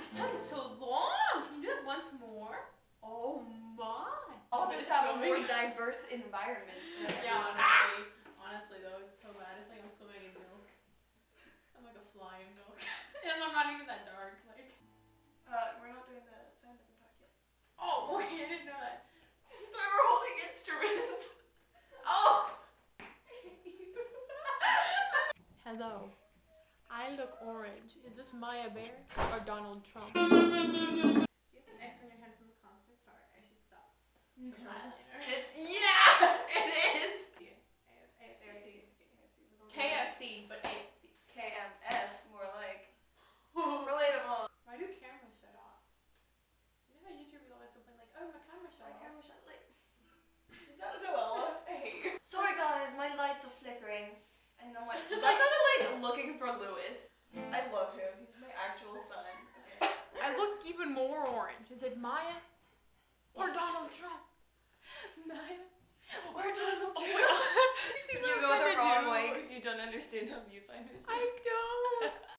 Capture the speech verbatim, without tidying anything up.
your stuff is so long. Can you do it once more? Oh my. All of us have a more diverse environment. Yeah, honestly. Honestly though, it's so bad. It's like I'm swimming in milk. I'm like a fly in milk. And I'm not even that dark. Like, uh, we're not doing the feminism talk yet. oh, okay, I didn't know that. That's why we're holding instruments. Oh! Hello. I look orange. Is this Maya Bear or Donald Trump? You have an X on your hand from a concert? Sorry, I should stop. No. Eyeliner. It's, yeah! It is! A F C. K F C, but A F C. K M S, more like. Relatable. Why do cameras shut off? You know how YouTube will always complain like, oh, my camera shut My off. camera shut, like. Is that so well? Hey. Sorry guys, my lights are flickering. And then what? That sounded like looking for Lewis. I love him. He's my actual son. Okay. I look even more orange. Is it Maya or Donald Trump? Maya or Donald Trump? You You go the wrong way because you don't understand how viewfinders I don't.